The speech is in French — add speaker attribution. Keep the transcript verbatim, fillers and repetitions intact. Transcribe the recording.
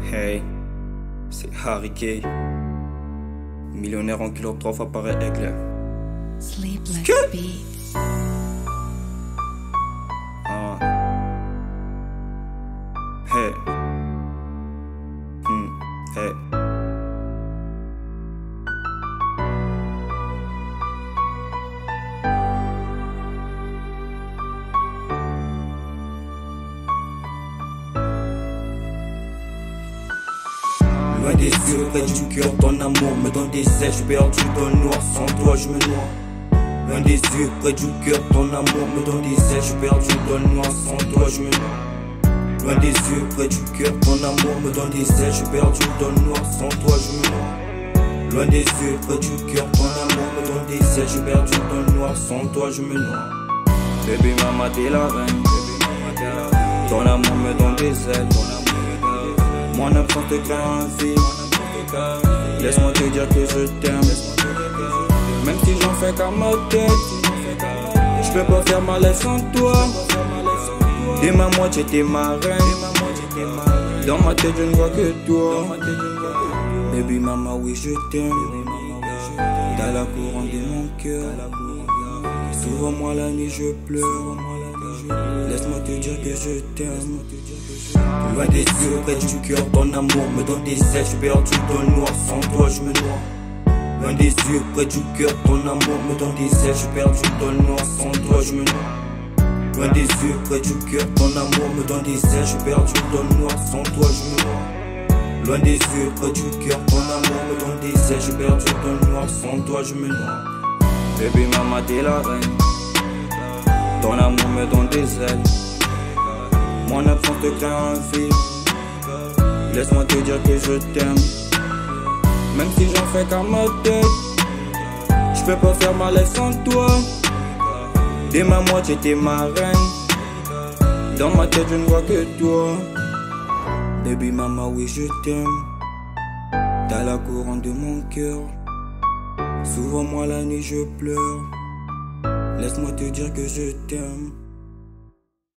Speaker 1: Hey, c'est Harry Kay, millionnaire en kilo trois fois par aigle.
Speaker 2: Sleep like a beat.
Speaker 1: Ah. Hey. Hmm. Hey. Loin des yeux, près du cœur, ton amour me donne des ailes, je suis perdu dans le noir, sans toi je me noie. Loin des yeux, près du cœur, ton amour me donne des ailes, je suis perdu dans le noir, sans toi je me noie. Loin des yeux, près du cœur, ton amour me donne des ailes, je suis perdu dans le noir, sans toi je me noie. Loin des yeux, près du cœur, ton amour me donne des ailes, je suis perdu dans le noir, sans toi je me noie. Baby mama t'es la reine, ton amour me donne des ailes. Mon absence te crée un vide. Laisse-moi te dire que je t'aime. Même si j'en fais qu'à ma tête, je peux pas faire ma life sans toi. T'es ma moitié, t'es ma reine. Dans ma tête je ne vois que toi. Baby mama oui je t'aime. T'as la couronne de mon cœur. Souvent moi la nuit je pleure. Laisse-moi te dire que je t'aime. Loin des yeux, près du cœur, ton amour me donne des ailes, je suis perdu dans le noir, sans toi je me noie. Loin des yeux, près du cœur, ton amour me donne des ailes, je suis perdu dans le noir, sans toi je me noie. Loin des yeux, près du cœur, ton amour me donne des ailes, je suis perdu dans le noir, sans toi je me noie. Loin des yeux, près du cœur, ton amour me donne des ailes, je suis perdu dans le noir, sans toi je me noie. Baby mama t'es la reine, ton amour me donne des ailes. Mon absence te crée un vide. Laisse-moi te dire que je t'aime. Même si j'en fais qu'à ma tête, je peux pas faire ma life sans toi. T'es ma moitié, t'es ma reine. Dans ma tête je ne vois que toi. Baby mama oui je t'aime. T'as la couronne de mon cœur. Souvent moi la nuit je pleure. Laisse-moi te dire que je t'aime.